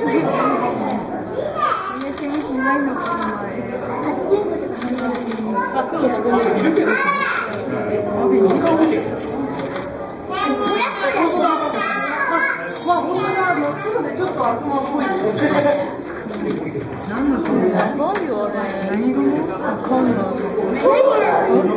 しみしないのかな。ちょっと頭っぽい。何のやばいよあれ。何語？わかんない。